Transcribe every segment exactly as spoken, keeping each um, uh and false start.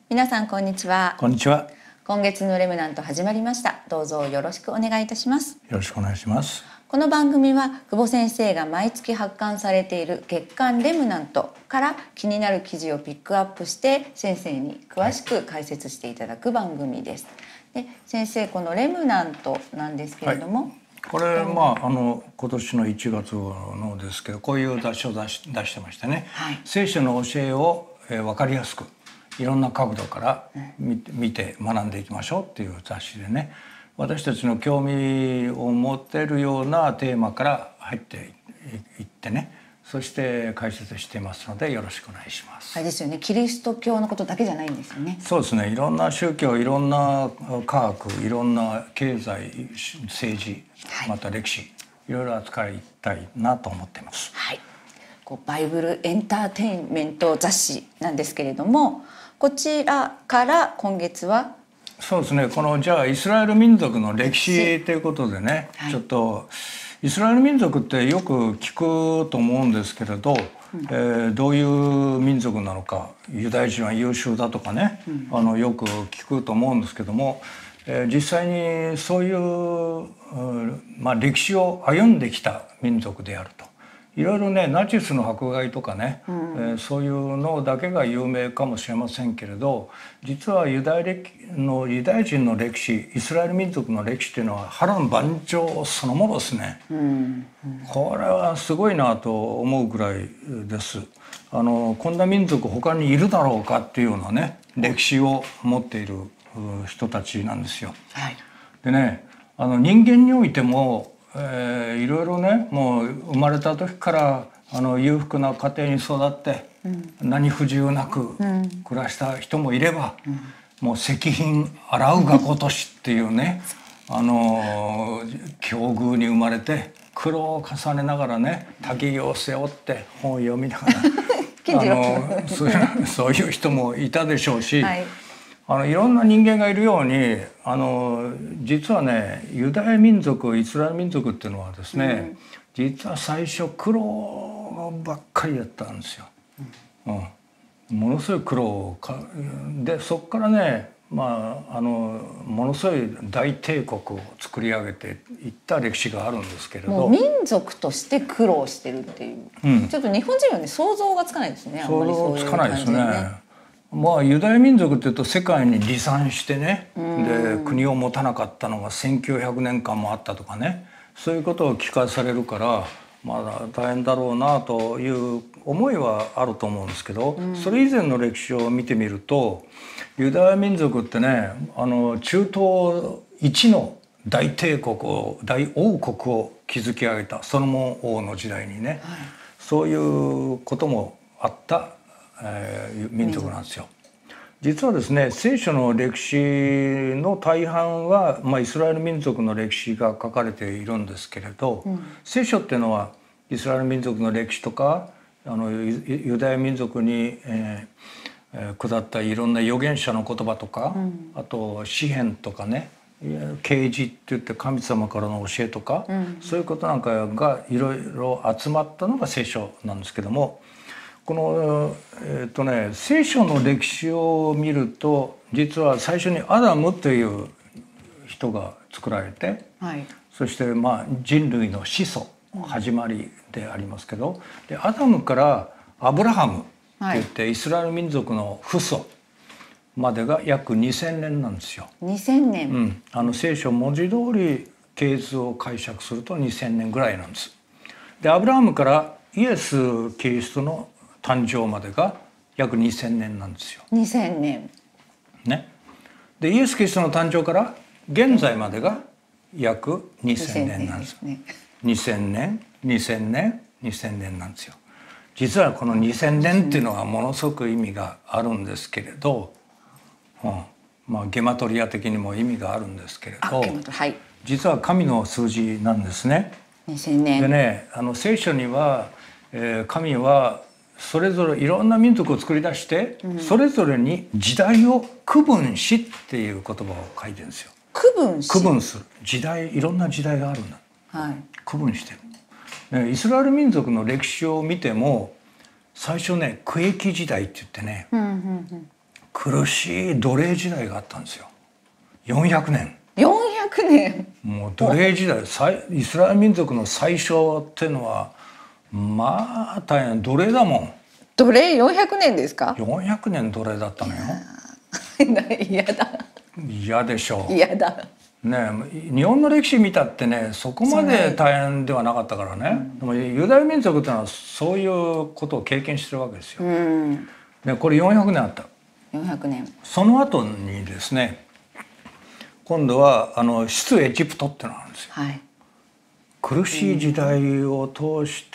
皆さんこんにちは。 こんにちは。 今月のレムナント始まりました。どうぞよろしくお願いいたします。 よろしくお願いします。 この番組は久保先生が毎月発刊されている月刊レムナントから気になる記事をピックアップして先生に詳しく解説していただく番組です。はい、で先生、このレムナントなんですけれども、はい、 これ、まあ、あの今年のいちがつのですけど、こういう雑誌を出し、出してましてね、はい、聖書の教えを、えー、分かりやすくいろんな角度から見て、見て学んでいきましょうっていう雑誌でね、私たちの興味を持てるようなテーマから入っていってね、そして解説していますのでよろしくお願いします。 あれですよね、キリスト教のことだけじゃないんですよね。 そうですね、いろんな宗教、いろんな科学、いろんな経済、政治、また歴史、いろいろ扱いたいなと思っています。 はい、こうバイブルエンターテインメント雑誌なんですけれども、こちらから今月はそうですね、このじゃあイスラエル民族の歴史ということでね、はい、ちょっとイスラエル民族ってよく聞くと思うんですけれど、うん、えー、どういう民族なのか、ユダヤ人は優秀だとかね、うん、あのよく聞くと思うんですけども、えー、実際にそういう、まあ、歴史を歩んできた民族であると。いろいろね、ナチスの迫害とかね、うん、えー、そういうのだけが有名かもしれませんけれど、実はユダヤ歴のユダヤ人の歴史、イスラエル民族の歴史っていうのは波乱万丈そのものですね、うんうん、これはすごいなと思うぐらいです。あのこんな民族他にいるだろうかっていうようなね、歴史を持っている人たちなんですよ。はい、でね、あの人間においてもえー、いろいろね、もう生まれた時からあの裕福な家庭に育って、うん、何不自由なく暮らした人もいれば、うん、もう石品洗うがごとしっていうねあの境遇に生まれて苦労を重ねながらね、滝行を背負って本を読みながらあのそういう、そういう人もいたでしょうし、はい、あのいろんな人間がいるように、あの実はね、ユダヤ民族、イスラエル民族っていうのはですね、うん、実は最初苦労ばっかりやったんですよ。うんうん、ものすごい苦労かで、そこからね、まあ、あのものすごい大帝国を作り上げていった歴史があるんですけれど、 もう民族として苦労してるっていう、うん、ちょっと日本人はね想像がつかないですね。あんまりそういう感じでね。想像つかないですね。 まあ、ユダヤ民族っていうと世界に離散してね、で国を持たなかったのがせんきゅうひゃくねんかんもあったとかね、そういうことを聞かされるから、まだ大変だろうなという思いはあると思うんですけど、それ以前の歴史を見てみると、ユダヤ民族ってね、あの中東一の大帝国を大王国を築き上げたソロモン王の時代にね、はい、そういうこともあったえー、民族なんですよ。実はですね、聖書の歴史の大半は、まあ、イスラエル民族の歴史が書かれているんですけれど、うん、聖書っていうのはイスラエル民族の歴史とか、あのユダヤ民族に、えー、下ったいろんな預言者の言葉とか、うん、あと詩篇とかね、啓示って言って神様からの教えとか、うん、そういうことなんかがいろいろ集まったのが聖書なんですけども、この、えーとね、聖書の歴史を見ると、実は最初にアダムという人が作られて、はい、そしてまあ人類の始祖、始まりでありますけど、でアダムからアブラハムって言って、はい、イスラエル民族の父祖までが約にせんねんなんですよ。 にせんねん、 うん、あの聖書文字通り系図を解釈するとにせんねんぐらいなんです。でアブラハムからイエス・キリストの誕生までが約にせんねんなんですよ。 にせんねん。ね。でイエス・キリストの誕生から現在までが約にせんねんなんですよ。にせんねん、にせんねん、にせんねんなんですよ。実はこのにせんねんっていうのはものすごく意味があるんですけれど、うん、まあゲマトリア的にも意味があるんですけれど、はい、実は神の数字なんですね。 にせんねん。 でね、あの聖書には、えー、神はそれぞれいろんな民族を作り出して、うん、それぞれに時代を区分しっていう言葉を書いてるんですよ。 区分し。 区分する。時代、いろんな時代があるんだ。はい、区分してる。イスラエル民族の歴史を見ても、最初ね、区域時代って言ってね、うんうんうん、 苦しい奴隷時代があったんですよ。よんひゃくねん。よんひゃくねん。もう奴隷時代、イスラエル民族の最初っていうのはまあ大変奴隷だもん。 奴隷よんひゃくねんですか？ よんひゃくねん奴隷だったのよ。 嫌だ。 嫌でしょう。 嫌だ。 ね、日本の歴史見たってねそこまで大変ではなかったからね、うん、でもユダヤ民族っていうのはそういうことを経験してるわけですよ。うん、でこれよんひゃくねんあった。 よんひゃくねん。 その後にですね今度はあの出エジプトってのがあるんですよ。はい、苦しい時代を通して、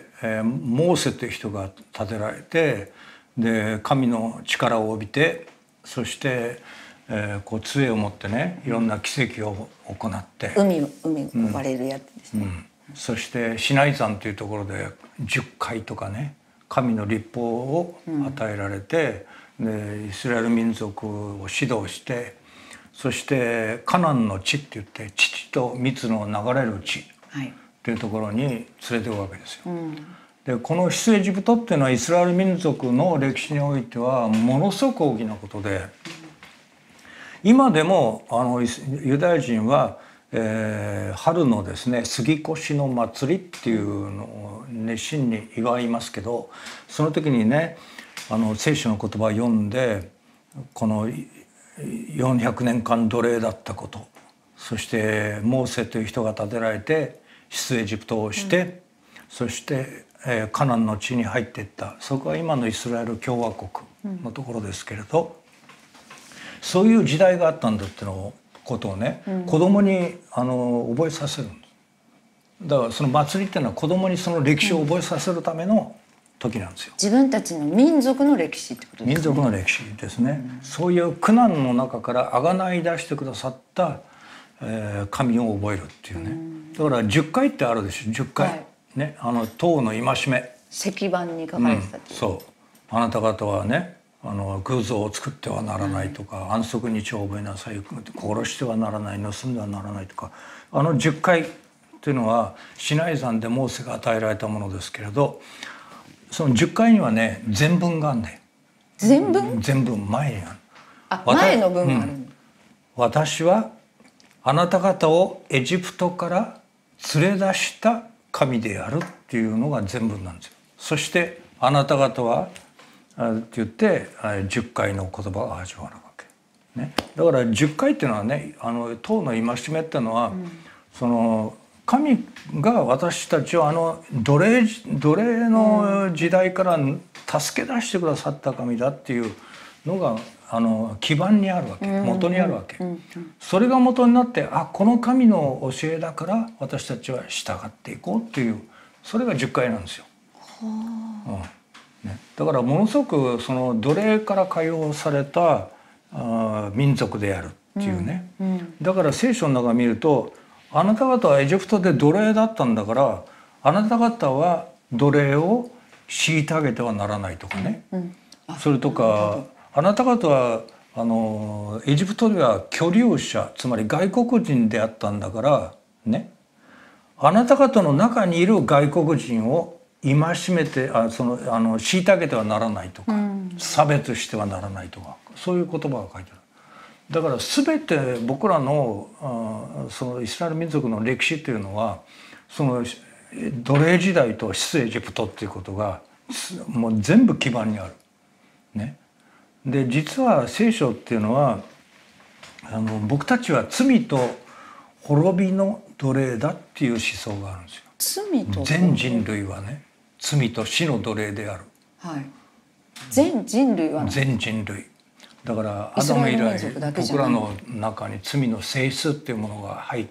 えー、モーセという人が立てられてで神の力を帯びてそしてえー、こう杖を持ってねいろんな奇跡を行って海を海を呼ばれるやつですね、うんうん、 そしてシナイ山というところでじゅっかいとかね神の律法を与えられて、うん、でイスラエル民族を指導してそしてカナンの地って言って乳と蜜の流れる地っていうところに連れていくわけですよ。はい、でこの出エジプトっていうのはイスラエル民族の歴史においてはものすごく大きなことで。今でもあのユダヤ人は、えー、春のですね杉越の祭りっていうのを熱心に祝いますけどその時にねあの聖書の言葉を読んでこのよんひゃくねんかん奴隷だったことそしてモーセという人が立てられて出エジプトをして、うん、そして、えー、カナンの地に入っていったそこは今のイスラエル共和国のところですけれど。うんそういう時代があったんだってのことをね、うん、子供にあの覚えさせるんです。だからその祭りっていうのは子供にその歴史を覚えさせるための時なんですよ。 自分たちの民族の歴史ってことですね。 民族の歴史ですね。うん、そういう苦難の中から贖い出してくださった、えー、神を覚えるっていうね。うん、だからじゅっかいってあるでしょ。じゅっかい、はい、ねあの党の戒め。 石板に書かれてた、うん、 そうあなた方はね。あの偶像を作ってはならないとか、はい、安息日を覚えなさい殺してはならない盗んではならないとかあのじゅっかいっていうのはシナイ山でモーセが与えられたものですけれどそのじゅっかいにはね全文があるんだよ。 全文？ 全文前にある。 あ前の文がある、うん、 私はあなた方をエジプトから連れ出した神であるっていうのが全文なんですよ。そしてあなた方はって言ってじゅっかいの言葉が始まるわけ、ね、だからじゅっかいっていうのはねあの党の戒めっていうのは、うん、その神が私たちをあの奴隷奴隷の時代から助け出してくださった神だっていうのがあの基盤にあるわけ元にあるわけ、それが元になってあこの神の教えだから私たちは従っていこうっていうそれがじゅっかいなんですよ。はあうんね、だからものすごくその奴隷から解放されたあ民族であるっていうね、うんうん、だから聖書の中を見るとあなた方はエジプトで奴隷だったんだからあなた方は奴隷を虐げてはならないとかね、うんうん、それとかあなた方はあのエジプトでは居留者つまり外国人であったんだからねあなた方の中にいる外国人を戒めてあそのあの虐げてはならないとか、うん、差別してはならないとかそういう言葉が書いてある。だから全て僕らのあそのイスラエル民族の歴史っていうのはその奴隷時代と出エジプトっていうことがもう全部基盤にある。ね、で実は聖書っていうのはあの僕たちは罪と滅びの奴隷だっていう思想があるんですよ。 罪と全人類はね罪と死の奴隷である、 はい、全人類は全人類だからアダム以来僕らの中に罪の性質っていうものが入って、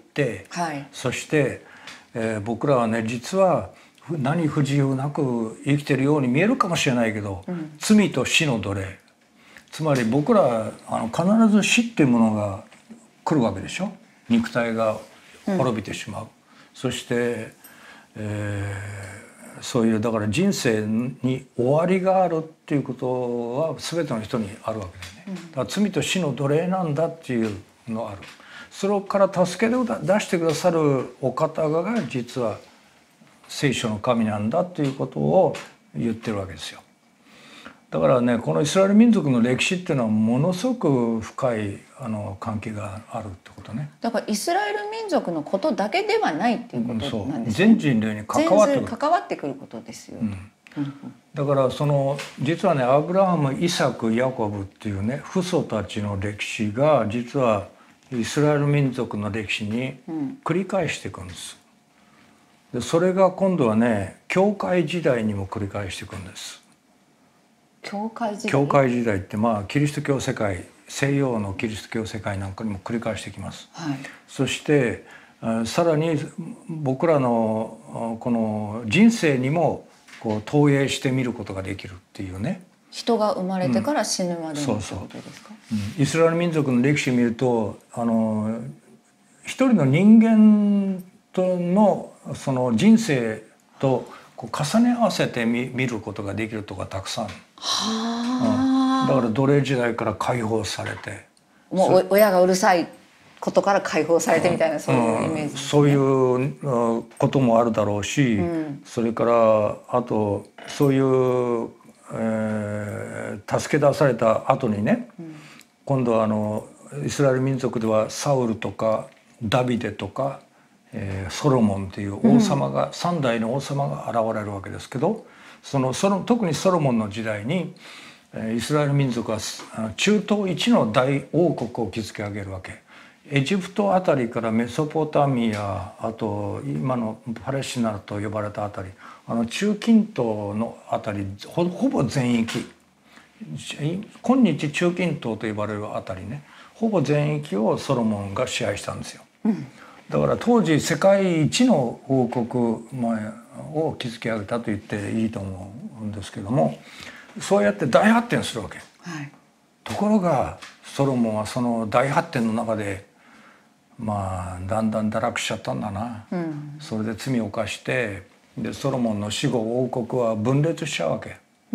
はい、そして、えー、僕らはね実は何不自由なく生きてるように見えるかもしれないけど、うん、罪と死の奴隷つまり僕らあの必ず死っていうものが来るわけでしょ。肉体が滅びてしまう、うん、そして、えー、そういうだから人生に終わりがあるっていうことは全ての人にあるわけだよね。だから罪と死の奴隷なんだっていうのがある。それから助けを出してくださるお方が実は聖書の神なんだっていうことを言ってるわけですよ。 だからね、このイスラエル民族の歴史っていうのはものすごく深いあの関係があるってことね。 だからイスラエル民族のことだけではないっていうことなんですね。 全人類に関わってくる。 全関わってくることですよ。うんうん、だからその実はね、アブラハム、イサク、ヤコブっていうね父祖たちの歴史が実はイスラエル民族の歴史に繰り返していくんです。でそれが今度はね、教会時代にも繰り返していくんです。 教会時代。 教会時代ってまあキリスト教世界、西洋のキリスト教世界なんかにも繰り返してきます。 はい、 そしてさらに僕らのこの人生にもこう投影してみることができるっていうね。 人が生まれてから死ぬまでのってことですか。 うん、イスラエル民族の歴史を見ると、あの一人の人間とのその人生とこう重ね合わせて 見, 見ることができるとかたくさん。はあ、うん、だから奴隷時代から解放されて、 もう親がうるさいことから解放されてみたいな、そういうイメージですね。 そういうこともあるだろうし、うん、それからあとそういう、えー、助け出された後にね、うん、今度はあのイスラエル民族ではサウルとかダビデとか、えー、ソロモンっていう王様が、うん、さん代の王様が現れるわけですけど、そのその特にソロモンの時代にイスラエル民族は中東一の大王国を築き上げるわけ。エジプトあたりからメソポタミア、あと今のパレスチナと呼ばれたあたり、あの中近東のあたり ほ, ほぼ全域、今日中近東と呼ばれるあたりね、ほぼ全域をソロモンが支配したんですよ。うん、だから当時世界一の王国を築き上げたと言っていいと思うんですけども、そうやって大発展するわけ。はい、ところがソロモンはその大発展の中でまあだんだん堕落しちゃったんだな、うん、それで罪を犯して、でソロモンの死後王国は分裂しちゃうわけ、うん、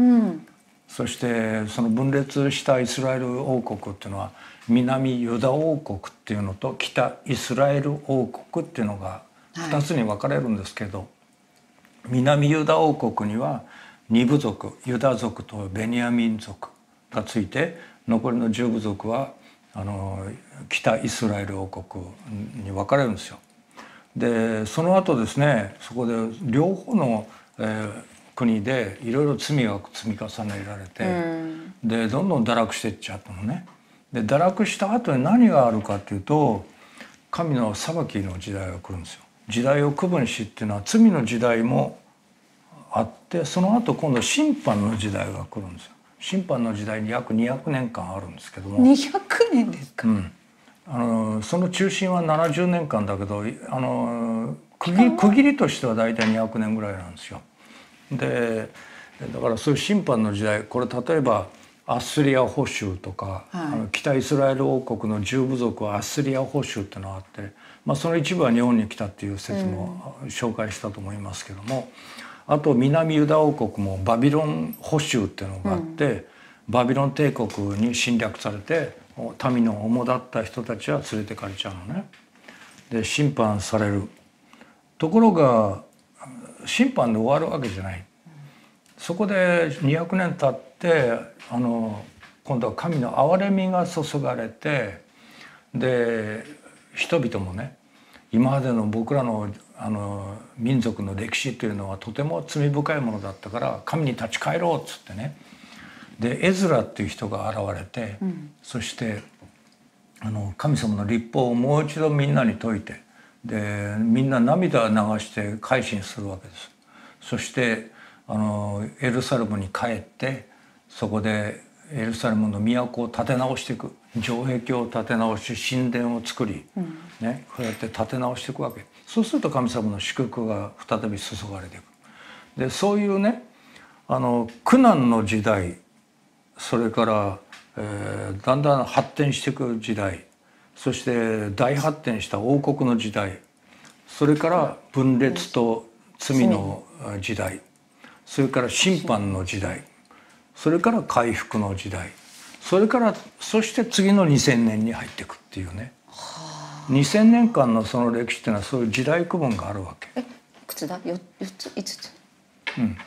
そしてその分裂したイスラエル王国っていうのは南ユダ王国っていうのと北イスラエル王国っていうのがふたつに分かれるんですけど、はい、南ユダ王国にはに部族、ユダ族とベニヤミン族がついて、残りのじゅう部族はあの北イスラエル王国に分かれるんですよ。でその後ですね、そこで両方の、えー、国でいろいろ罪が積み重ねられて、うん、でどんどん堕落していっちゃったのね。で堕落した後に何があるかっていうと、神の裁きの時代が来るんですよ。時代を区分しっていうのは罪の時代もあって、その後今度審判の時代が来るんですよ。審判の時代に約にひゃくねんかんあるんですけども。 にひゃくねんですか。 うん、あのその中心はななじゅうねんかんだけど、あの区切り、区切りとしては大体にひゃくねんぐらいなんですよ。でだからそういう審判の時代、これ例えばアッスリア捕囚とか、はい、あの北イスラエル王国のじゅう部族はアッスリア捕囚っていうのがあって、まあ、その一部は日本に来たっていう説も紹介したと思いますけども、うん、あと南ユダ王国もバビロン捕囚っていうのがあって、うん、バビロン帝国に侵略されて民の主だった人たちは連れてかれちゃうのね。で審判される。ところが審判で終わるわけじゃない。そこでにひゃくねん経ってあの今度は神の憐れみが注がれて、で人々もね、今までの僕らのあの民族の歴史というのはとても罪深いものだったから神に立ち返ろうっつってね、でエズラっていう人が現れて、うん、そしてあの神様の律法をもう一度みんなに説いて、でみんな涙を流して改心するわけです。そしてあのエルサレムに帰って、そこでエルサレムの都を建て直していく、城壁を建て直し神殿を作り、うん、ね、こうやって建て直していくわけ。そうすると神様の祝福が再び注がれていく。でそういうね、あの苦難の時代、それから、えー、だんだん発展していく時代、そして大発展した王国の時代、それから分裂と罪の時代、それから審判の時代、それから回復の時代、それからそして次のにせんねんに入っていくっていうね、にせんねんかんのその歴史っていうのはそういう時代区分があるわけ。 え、いくつだ？よっついつつ。 うん。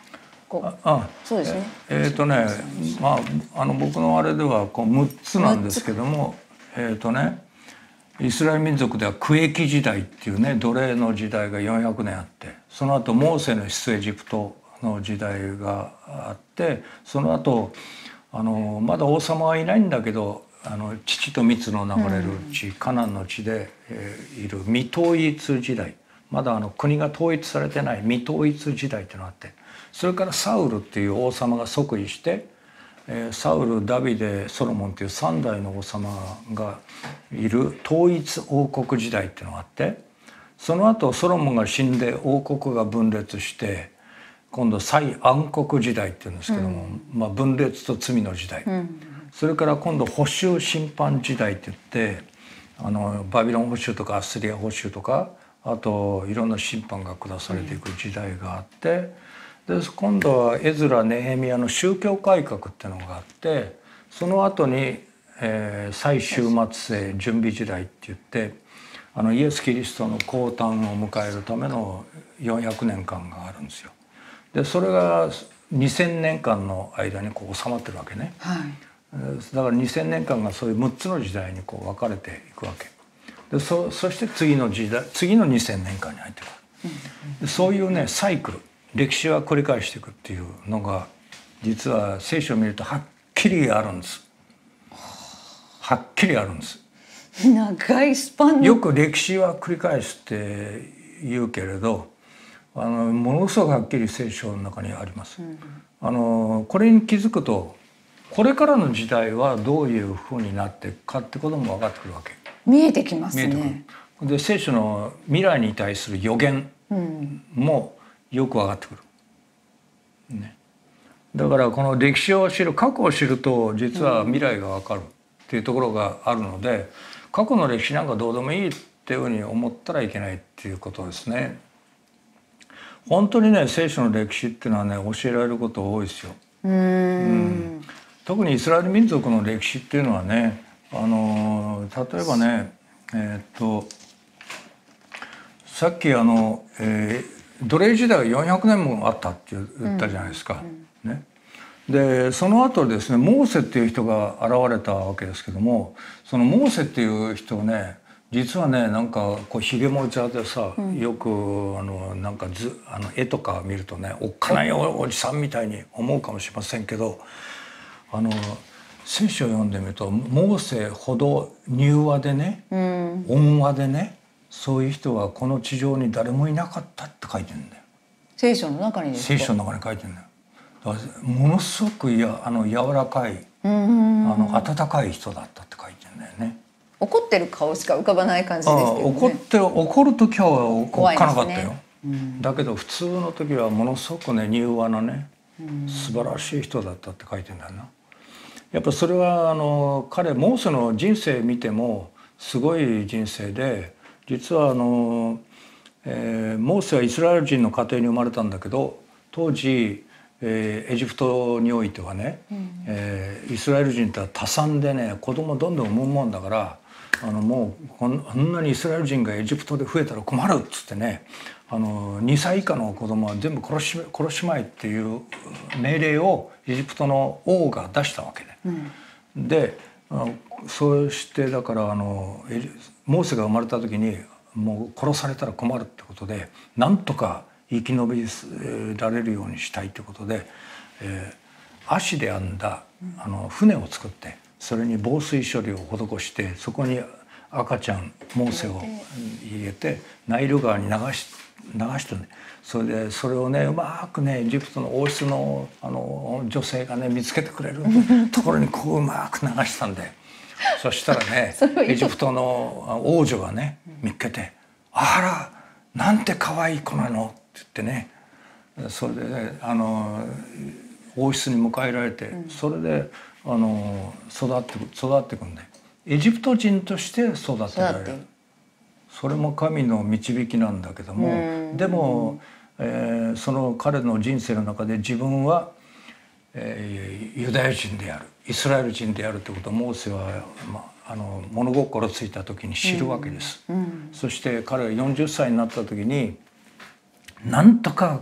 こうああそうですね。 えっ、ー、とね、まああの僕のあれではこうむっつなんですけども、えっ、ー、とね、イスラエル民族では区域時代っていうね奴隷の時代がよんひゃくねんあって、その後モーセの出エジプトの時代があって、その後あのまだ王様はいないんだけど、あの乳と蜜の流れる地、うん、カナンの地で、えー、いる未統一時代、まだあの国が統一されてない未統一時代っていうのがあって、それからサウルっていう王様が即位して、えー、サウル、ダビデ、ソロモンっていうさん代の王様がいる統一王国時代っていうのがあって、その後ソロモンが死んで王国が分裂して、今度再暗黒時代っていうんですけども、うん、まあ、分裂と罪の時代、うん、それから今度補修審判時代っていって、あのバビロン捕囚とかアッスリア捕囚とか、あといろんな審判が下されていく時代があって、うん、で今度はエズラ・ネヘミヤの宗教改革っていうのがあって、その後に、えー、最終末世準備時代って言って、あのイエス・キリストの降誕を迎えるためのよんひゃくねんかんがあるんですよ。でそれがにせんねんかんの間にこう収まってるわけね、はい、だからにせんねんかんがそういうむっつの時代にこう分かれていくわけで、 そ, そして次の時代、次のにせんねんかんに入ってくる、でそういうねサイクル、歴史は繰り返していくっていうのが実は聖書を見るとはっきりあるんです。はっきりあるんです。 長いスパンのよく歴史は繰り返すって言うけれど、あのものすごくはっきり聖書の中にあります、うん、あのこれに気づくと、これからの時代はどういうふうになっていくかってことも分かってくるわけ。 見えてきますね。 見えてくる。で聖書の未来に対する予言もよく分かってくる、ね、だからこの歴史を知る、過去を知ると実は未来が分かるっていうところがあるので、過去の歴史なんかどうでもいいっていうふうに思ったらいけないっていうことですね。本当にね聖書の歴史っていうのはね教えられること多いですよ。うーん、うん、特にイスラエル民族の歴史っていうのはね、あの例えばね、えー、っとさっきあの、えー、奴隷時代がよんひゃくねんもあったって言ったじゃないですか、うんうん、ね、でその後ですねモーセっていう人が現れたわけですけども、そのモーセっていう人をね実はねなんかこうひげもいちゃってさ、うん、よくあのなんか図あの絵とか見るとねおっかないおじさんみたいに思うかもしれませんけど、あの聖書を読んでみるとモーセほど柔和でね、うん、温和でね、そういう人はこの地上に誰もいなかったって書いてるんだよ。 聖書の中にですか？ 聖書の中に書いてるんだよ。だからものすごくやあの柔らかい、あの温かい人だったって書いてるんだよね。 怒ってる顔しか浮かばない感じですけどね。 怒って怒る時はおっかなかったよ、ね、うん、だけど普通の時はものすごくね柔和なね、素晴らしい人だったって書いてるんだよな。やっぱそれはあの彼モーセの人生見てもすごい人生で、実はあの、えー、モーセはイスラエル人の家庭に生まれたんだけど、当時、えー、エジプトにおいてはね、うん、えー、イスラエル人って多産でね子供どんどん産むもんだから、あのもうこんなにイスラエル人がエジプトで増えたら困るっつってね、あのにさい以下の子供は全部殺し、殺しまえっていう命令をエジプトの王が出したわけで、うん、でそうしてだからあのモーセが生まれた時にもう殺されたら困るってことで、なんとか生き延びられるようにしたいってことで、えー、足で編んだあの船を作って、それに防水処理を施して、そこに赤ちゃんモーセを入れてナイル川に流し流してね、それでそれをねうまくねエジプトの王室のあの女性がね見つけてくれるところにこううまく流したんでそしたらねエジプトの王女がね見っけて「あらなんて可愛い子なの」って言ってね、それで、ね、あの王室に迎えられて、それであの育って育っていくんで、エジプト人として育てられる。それも神の導きなんだけども、でも、えー、その彼の人生の中で自分は、えー、ユダヤ人である、イスラエル人であるってことをモーセは、まあ、あの物心ついた時に知るわけです、うんうん、そして彼がよんじゅっさいになった時になんとか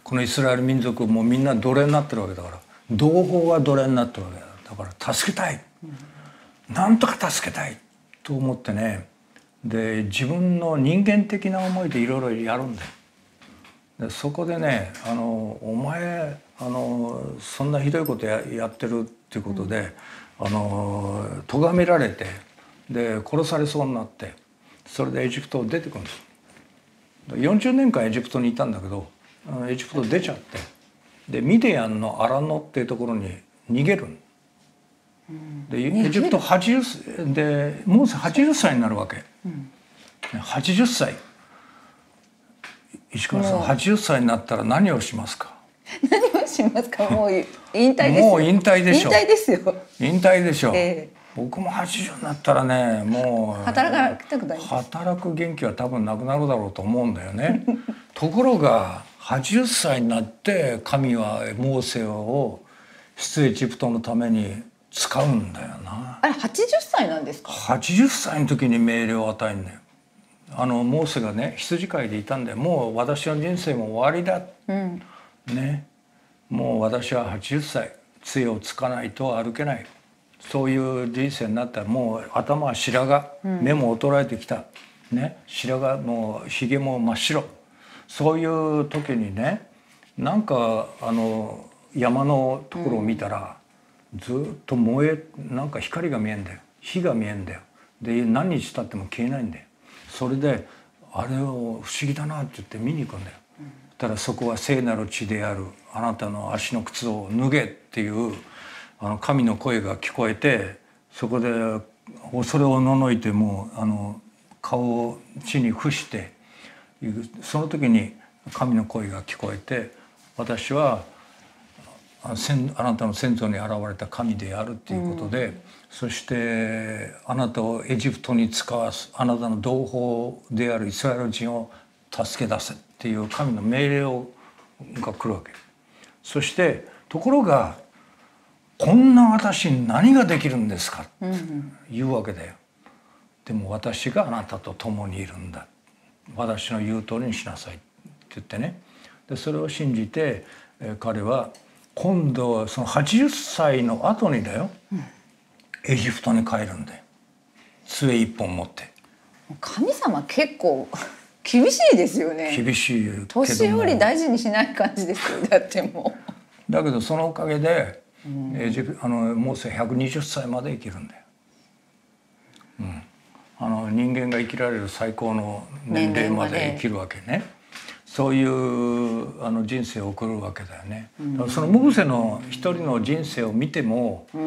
このイスラエル民族もみんな奴隷になってるわけだから、同胞が奴隷になってるわけだ。だから助けたい、うん、なんとか助けたいと思ってね、で自分の人間的な思いでいろいろやるんだよ。でそこでね、あのお前あのそんなひどいこと や, やってるっていうことで、うん、あの咎められて、で殺されそうになって、それでエジプトを出てくるんです。よんじゅうねんかんエジプトにいたんだけど、エジプト出ちゃって、でミディアンのアラノっていうところに逃げる。でエジプトはちじゅうでもうはちじゅっさいになるわけ、うん、はちじゅっさい、石川さんはちじゅっさいになったら何をしますか？ 何をしますか？もう引退ですよ。 もう引退でしょ。 引退ですよ。 引退でしょ、 えー、 僕もはちじゅうになったらね、もう働きたくないです。 働く元気は多分なくなるだろうと思うんだよねところがはちじゅっさいになって神はモーセを出エジプトのために使うんだよな。 あれはちじゅっさいなんですか？ はちじゅっさいの時に命令を与えるんだよ。あのモーセがね、羊飼いでいたんで、もう私の人生も終わりだ、うん、ね、もう私ははちじゅっさい、杖をつかないと歩けない、そういう人生になったら、もう頭は白髪、目も衰えてきた、ね、白髪もうひげも真っ白、そういう時にね、なんかあの山のところを見たら、うん、ずっと燃え、なんか光が見えんだよ、火が見えんだよ。で何日経っても消えないんだよ。それであれを不思議だなって言って見に行くんだよ。うん、たらそこは聖なる地である、あなたの足の靴を脱げっていうあの神の声が聞こえて、そこで恐れおののいて、もうあの顔を地に伏して、その時に神の声が聞こえて、私はあなたの先祖に現れた神であるっていうことで、うん、そしてあなたをエジプトに使わす、あなたの同胞であるイスラエル人を助け出せっていう神の命令をが来るわけ。そしてところが、こんな私に何ができるんですかって言うわけだよ。でも私があなたと共にいるんだ、私の言う通りにしなさいって言ってね。でそれを信じて、えー、彼は今度はそのはちじゅっさいの後にだよ、うん、エジプトに帰るんだよ、杖一本持って。 神様結構厳しいですよね。 厳しいけども、 年寄り大事にしない感じですよ。だってもうだけどそのおかげで、うん、エジプあのモーセひゃくにじゅっさいまで生きるんだよ、うん、あの人間が生きられる最高の年齢まで生きるわけね。そういうあの人生を送るわけだよね。だそのモーセの一人の人生を見ても、うん、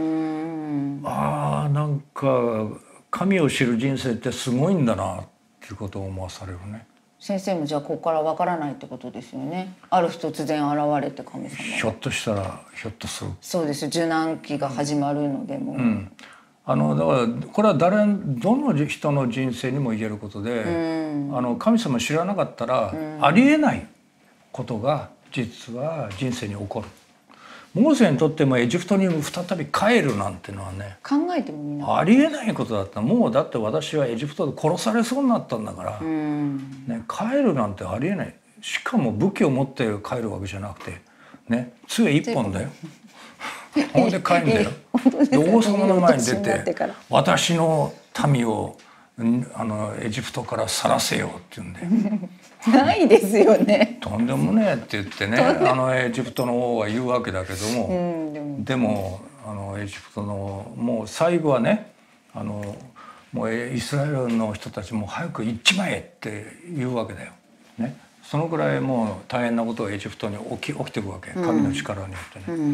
ああなんか神を知る人生ってすごいんだなっていうことを思わされるね。 先生もじゃあここからわからないってことですよね。ある日突然現れて神様が。 ひょっとしたらひょっとする。 そうです。受難期が始まるのでも。うん、 あのだからこれは誰どの人の人生にも言えることで、うん、あの神様知らなかったら、うん、ありえないことが実は人生に起こる。モーセにとってもエジプトに再び帰るなんてのはね、 考えてもみんなありえないことだった。もうだって私はエジプトで殺されそうになったんだから、うんね、帰るなんてありえない。しかも武器を持って帰るわけじゃなくてね、杖一本だよほんで帰るんだよ。で王様の前に出て「私の民をあのエジプトから去らせよ」って言うんでないですよね。 とんでもねえって言ってね、あのエジプトの王は言うわけだけども、うん、でも、でもあのエジプトのもう最後はね、あのもうイスラエルの人たちも早く行っちまえって言うわけだよ。ね、そのぐらいもう大変なことがエジプトに起き起きていくわけ、神の力によってね、うん、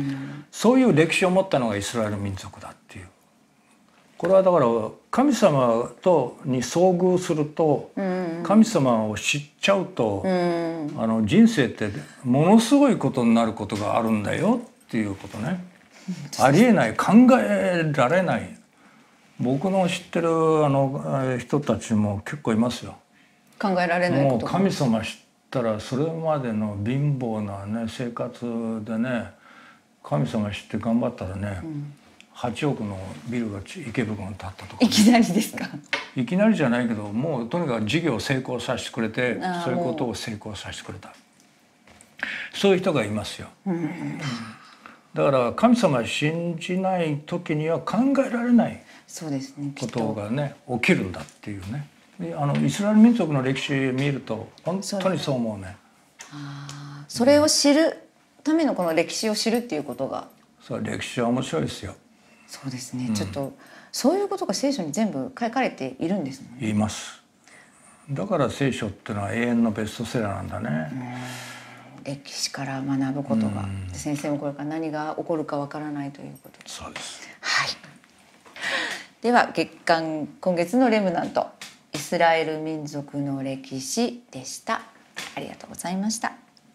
そういう歴史を持ったのがイスラエル民族だっていう。これはだから神様とに遭遇すると、神様を知っちゃうと、うん、あの人生ってものすごいことになることがあるんだよっていうことね。ありえない、考えられない。僕の知ってるあの人たちも結構いますよ。 考えられないこと。 もう神様知ったらそれまでの貧乏なね生活でね、神様知って頑張ったらね、うん、はちおくのビルが池袋に建ったとか、ね、 いきなりですか？ いきなりじゃないけど、もうとにかく事業を成功させてくれて、そういうことを成功させてくれた。 そういう人がいますよ。うん、だから神様信じない時には考えられないことがね起きるんだっていうね。あのイスラエル民族の歴史見ると本当にそう思うね。 あ、それを知るためのこの歴史を知るっていうことが、 そう歴史は面白いですよ。 そうですね、うん、ちょっとそういうことが聖書に全部書かれているんですもんね。 言います。だから聖書っていうのは永遠のベストセラーなんだね。 うん、歴史から学ぶことが、うん、先生もこれから何が起こるかわからないということです。 そうです。 はい。では月間今月のレムナント、イスラエル民族の歴史でした。ありがとうございました。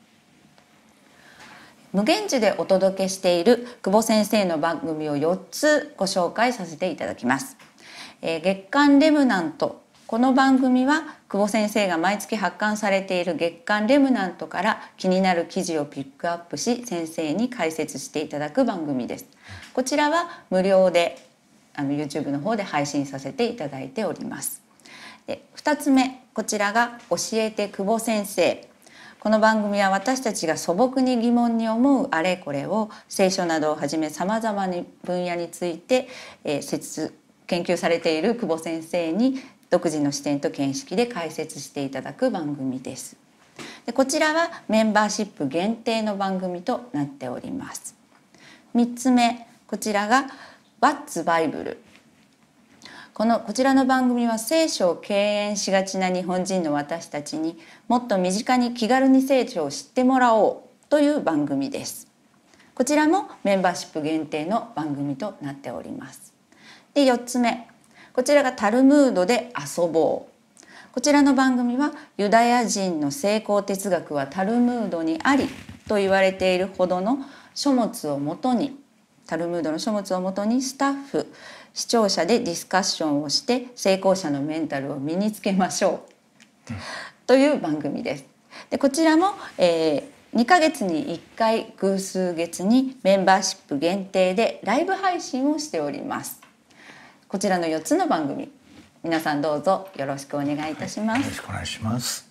無限時でお届けしている久保先生の番組をよっつご紹介させていただきます。えー、月刊レムナント、この番組は久保先生が毎月発刊されている月刊レムナントから気になる記事をピックアップし、先生に解説していただく番組です。こちらは無料であの YouTube の方で配信させていただいております。で、ふたつめ、こちらが教えて久保先生。この番組は私たちが素朴に疑問に思うあれこれを聖書などをはじめさまざまな分野について、えー、説研究されている久保先生に独自の視点と見識で解説していただく番組です。で、こちらはメンバーシップ限定の番組となっております。みっつめ、こちらが What's Bible。このこちらの番組は聖書を敬遠しがちな日本人の私たちにもっと身近に気軽に聖書を知ってもらおうという番組です。こちらもメンバーシップ限定の番組となっております。で、よっつめ、こちらがタルムードで遊ぼう。こちらの番組はユダヤ人の成功哲学はタルムードにありと言われているほどの書物をもとにタルムードの書物をもとにスタッフ視聴者でディスカッションをして成功者のメンタルを身につけましょう、うん、という番組です。で、こちらも、えー、にかげつにいっかい偶数月にメンバーシップ限定でライブ配信をしております。こちらのよっつの番組、皆さんどうぞよろしくお願いいたします。 はい、よろしくお願いします。